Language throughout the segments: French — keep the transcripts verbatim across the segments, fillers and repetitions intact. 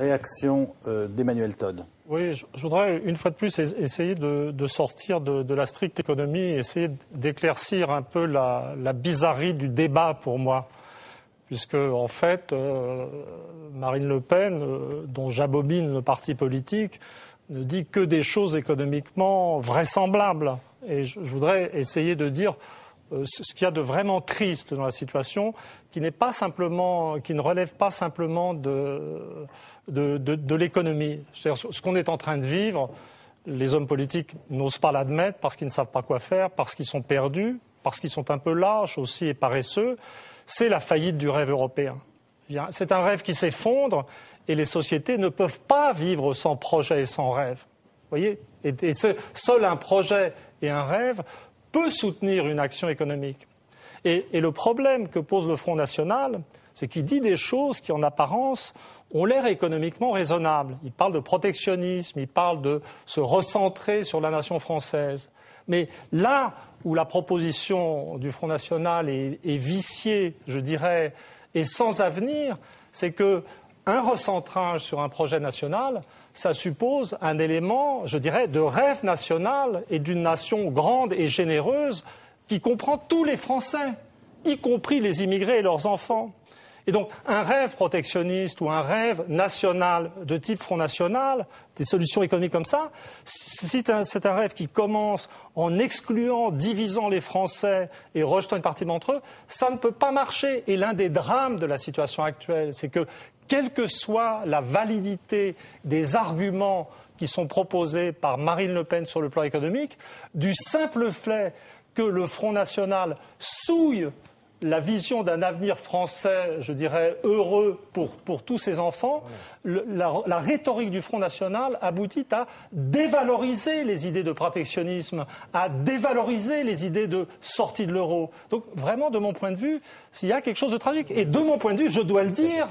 Réaction euh, d'Emmanuel Todd. Oui, je, je voudrais une fois de plus essayer de, de sortir de, de la stricte économie et essayer d'éclaircir un peu la, la bizarrerie du débat pour moi. Puisque, en fait, euh, Marine Le Pen, euh, dont j'abomine le parti politique, ne dit que des choses économiquement vraisemblables. Et je, je voudrais essayer de dire euh, ce qu'il y a de vraiment triste dans la situation, qui n'est pas simplement, qui ne relève pas simplement de, de, de, de l'économie. C'est-à-dire ce qu'on est en train de vivre, les hommes politiques n'osent pas l'admettre parce qu'ils ne savent pas quoi faire, parce qu'ils sont perdus, parce qu'ils sont un peu lâches aussi et paresseux. C'est la faillite du rêve européen. C'est un rêve qui s'effondre et les sociétés ne peuvent pas vivre sans projet et sans rêve. Vous voyez ? Et, et ce, seul un projet et un rêve peut soutenir une action économique. Et, et le problème que pose le Front National, c'est qu'il dit des choses qui, en apparence, ont l'air économiquement raisonnables. Il parle de protectionnisme, il parle de se recentrer sur la nation française. Mais là où la proposition du Front National est, est viciée, je dirais, et sans avenir, c'est qu'un recentrage sur un projet national, ça suppose un élément, je dirais, de rêve national et d'une nation grande et généreuse qui comprend tous les Français, y compris les immigrés et leurs enfants. Et donc, un rêve protectionniste ou un rêve national de type Front National, des solutions économiques comme ça, c'est un, c'est un rêve qui commence en excluant, divisant les Français et rejetant une partie d'entre eux, ça ne peut pas marcher. Et l'un des drames de la situation actuelle, c'est que, quelle que soit la validité des arguments qui sont proposés par Marine Le Pen sur le plan économique, du simple fait que le Front National souille la vision d'un avenir français, je dirais, heureux pour, pour tous ses enfants, le, la, la rhétorique du Front National aboutit à dévaloriser les idées de protectionnisme, à dévaloriser les idées de sortie de l'euro. Donc vraiment, de mon point de vue, il y a quelque chose de tragique. Et de mon point de vue, je dois le dire,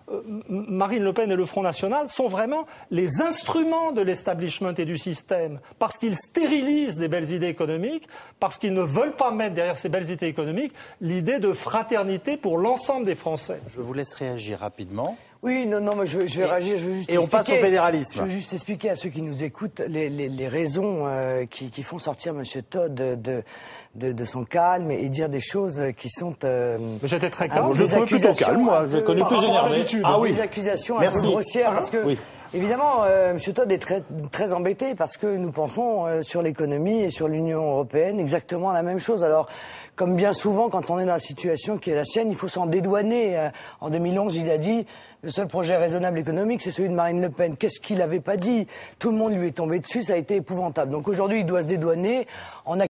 Marine Le Pen et le Front National sont vraiment les instruments de l'establishment et du système, parce qu'ils stérilisent des belles idées économiques, parce qu'ils ne veulent pas mettre derrière ces belles idées économiques l'idée de fraternité pour l'ensemble des Français. Je vous laisse réagir rapidement. Oui, non, non, mais je, je vais et, réagir. Je veux juste et on passe au fédéralisme. Je veux juste expliquer à ceux qui nous écoutent les, les, les raisons euh, qui, qui font sortir M. Todd de, de, de, de son calme et dire des choses qui sont... Euh, J'étais très calme. Je suis plutôt calme, moi. Je connais plus énervé. Ah oui. Des accusations Merci. un peu grossières. Parce que, oui. évidemment, euh, M. Todd est très, très embêté parce que nous pensons euh, sur l'économie et sur l'Union européenne exactement la même chose. Alors, comme bien souvent, quand on est dans la situation qui est la sienne, il faut s'en dédouaner. Euh, en deux mille onze, il a dit... Le seul projet raisonnable économique, c'est celui de Marine Le Pen. Qu'est-ce qu'il n'avait pas dit ? Tout le monde lui est tombé dessus, ça a été épouvantable. Donc aujourd'hui, il doit se dédouaner en